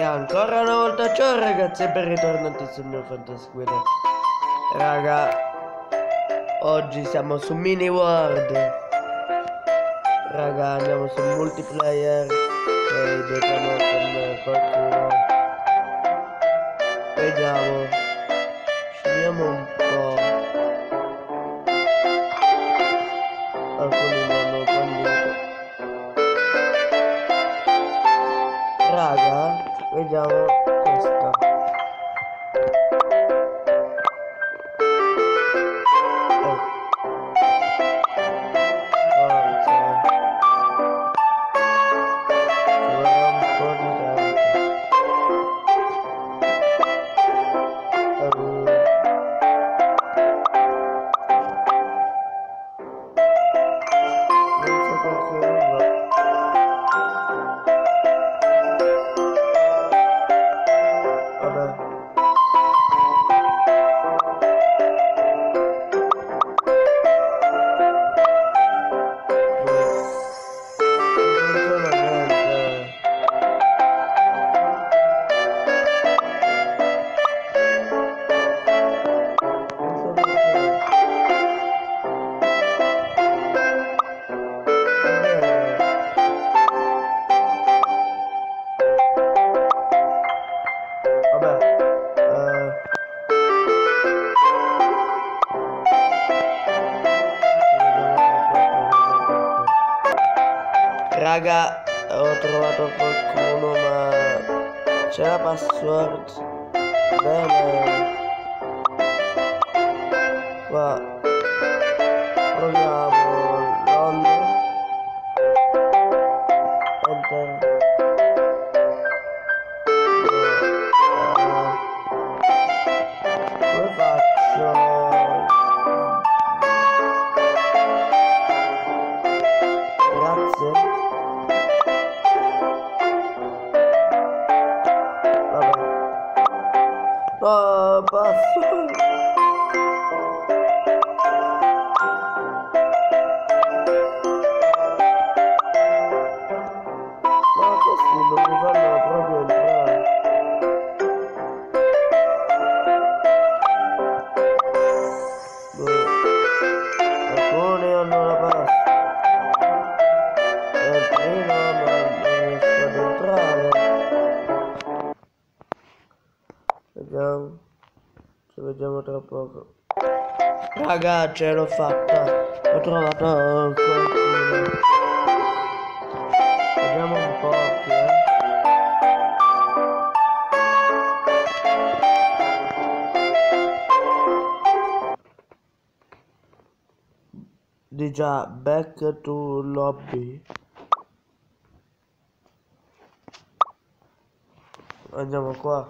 ancora una volta ciao ragazzi e ben ritornati sul mio Fantasquid. Raga, oggi siamo su Mini World. Raga, andiamo sul multiplayer e giochiamo con qualcuno. Vediamo. Scegliamo un po'. Alcuni mi hanno convinto. Raga, vediamo questa. Forza. Ci vorrà un po' di tempo. Non so perché non va. Vabbè. Raga, ho trovato qualcuno, ma c'è la password. Bene. Qua proviamo Londra. Enter. Come faccio? Grazie. Vabbè. No, basta. Ma questi non mi fanno proprio entrare. Alcuni hanno la pasta. E altri no, ma non riesco ad entrare. Vediamo. Ci vediamo tra poco. Raga, ce l'ho fatta. Ho trovato qualcuno. Vediamo un po' chi è. Di già, back to lobby. Andiamo qua.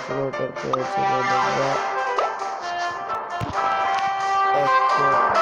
solo perché se ne va. Ecco.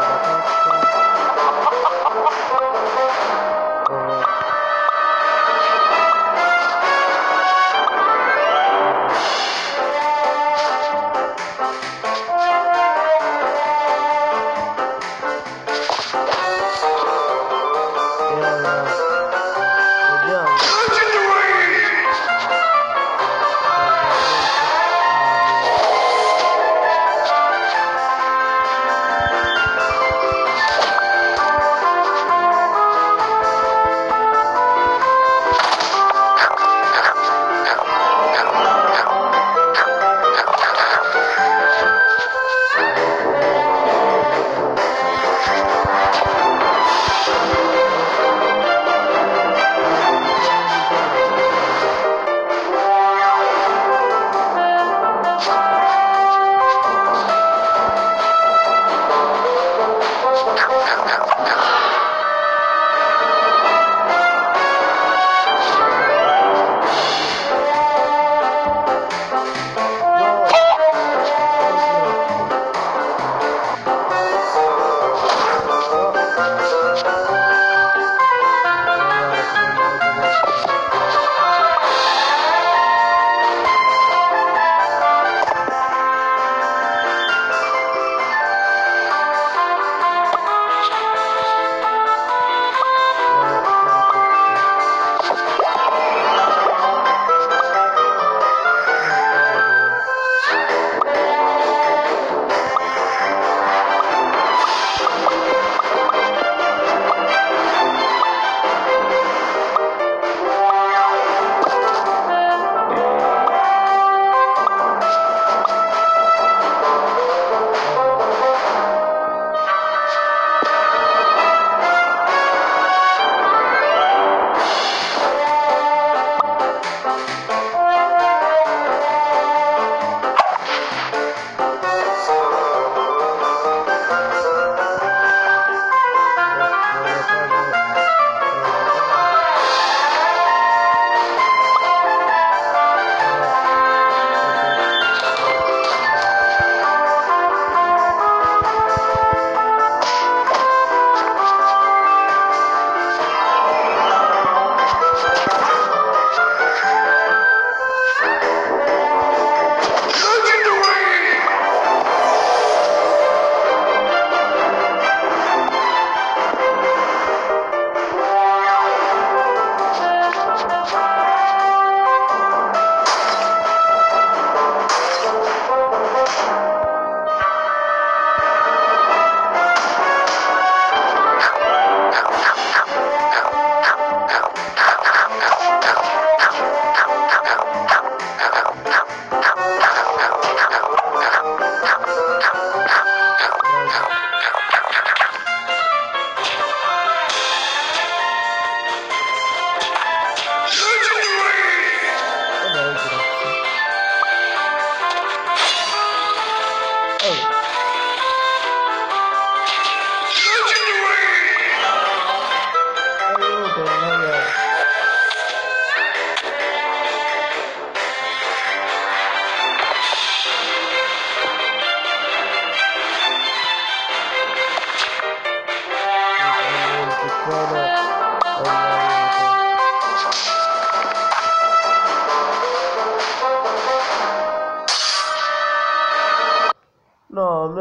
No,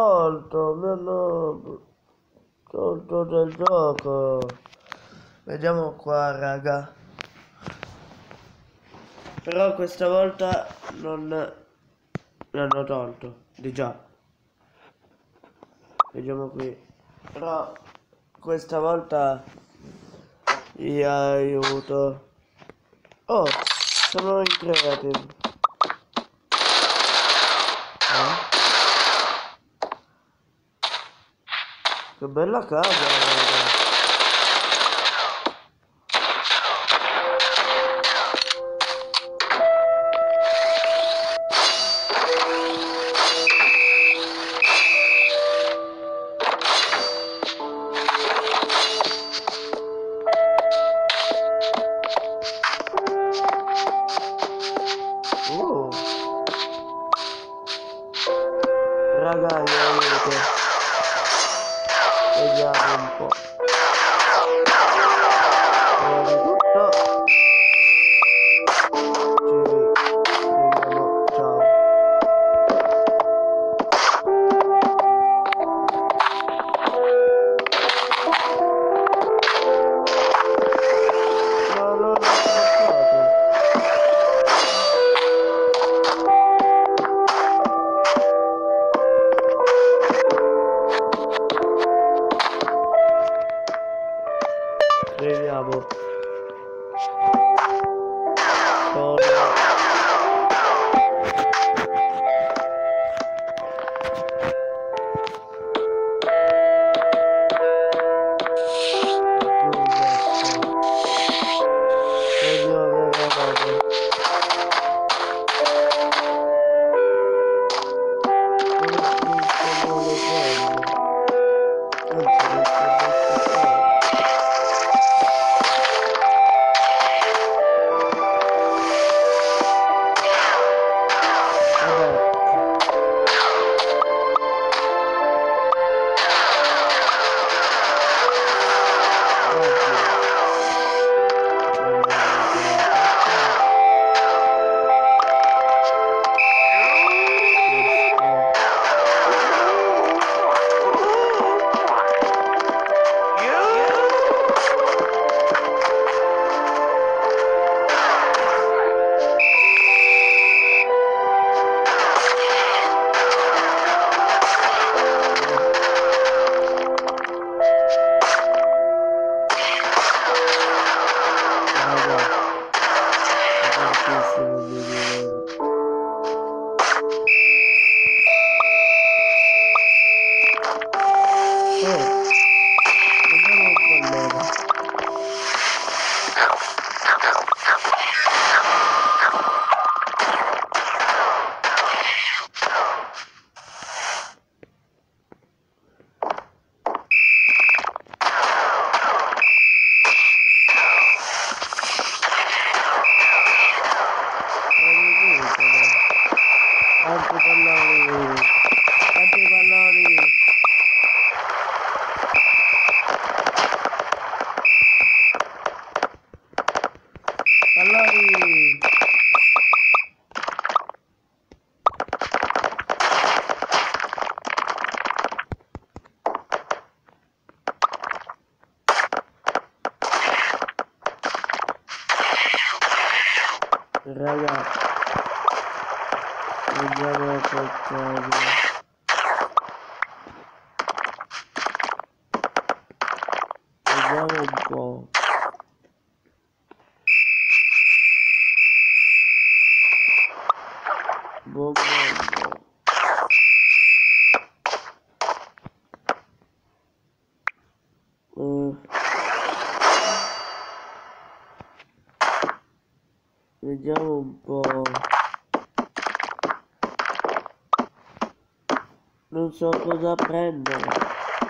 mi hanno tolto del gioco. Vediamo qua, raga. Però questa volta non mi hanno tolto, di già. Vediamo qui. Però questa volta vi aiuto. Oh, sono in creative. Che bella casa, raga. Dai, aiuto. Vediamo un po'. Prima di tutto ci vediamo. Ciao. No, no, no, vediamo. Raga, andiamo a cercare. Vediamo un po'. Bombo. Vediamo un po'. Non so cosa prendere.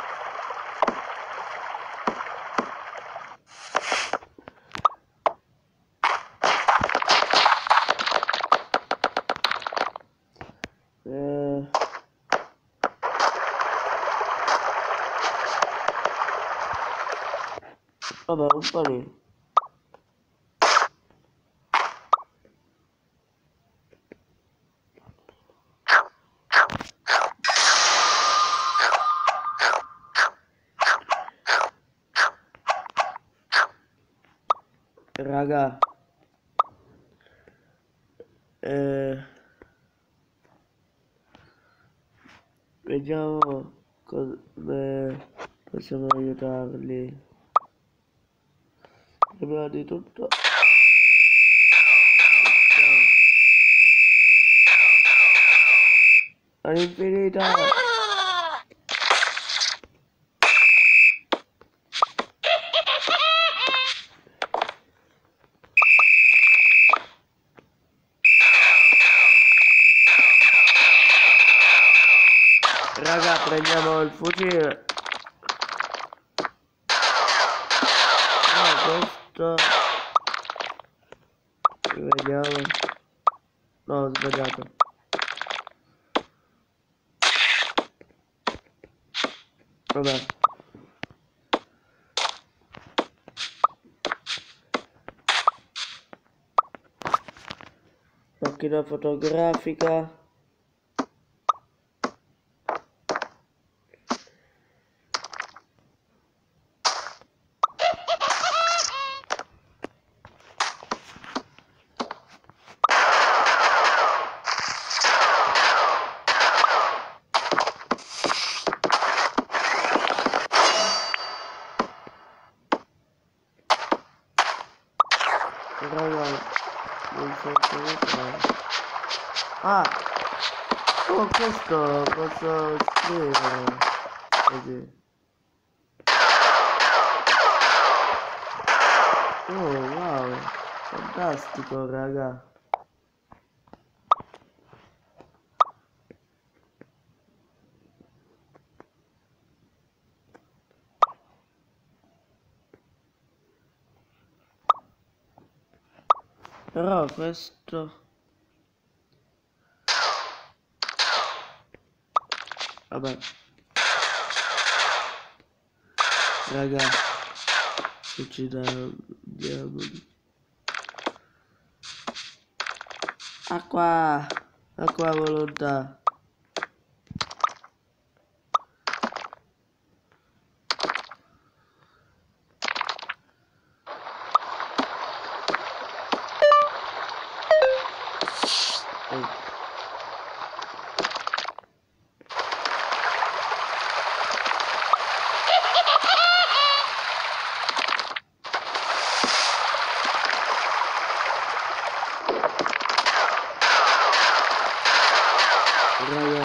Vabbè, un panino. Raga, vediamo come possiamo aiutarli. Prima di tutto all'infinito. Raga, prendiamo il fucile. Questo vediamo. No, ho sbagliato. Vabbè. Macchina fotografica. Raga, non so come fare. Ah! Oh, questo posso scrivere. Così. Oh, wow. Fantastico, raga. Però questo... Vabbè. Raga, uccidiamo diamoli. Acqua! Acqua a volontà. Raga,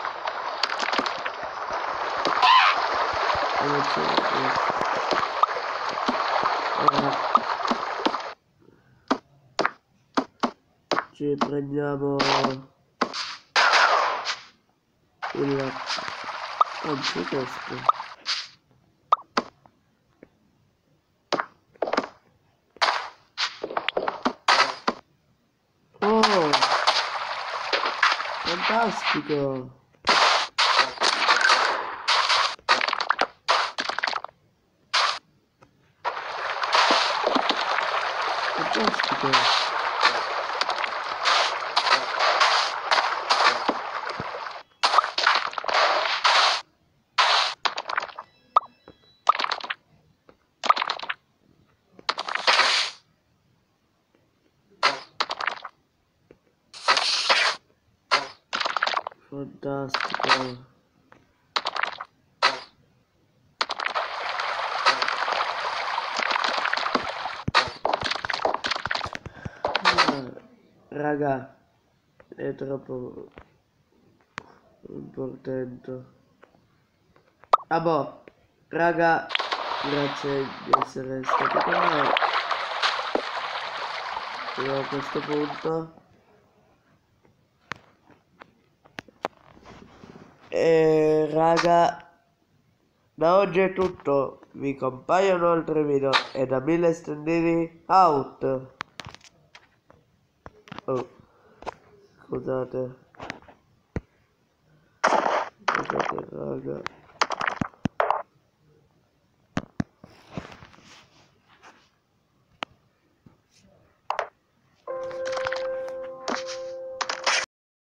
ci prendiamo il... anzi questo. Oh, fantastico. Fantastico. Fantastico. Raga, è troppo importante. Ah boh, raga, grazie di essere stati con me. Fino a questo punto. E raga, da oggi è tutto. Vi compaiono altri video e da 1000 stendini out. Oh, scusate. Scusate raga.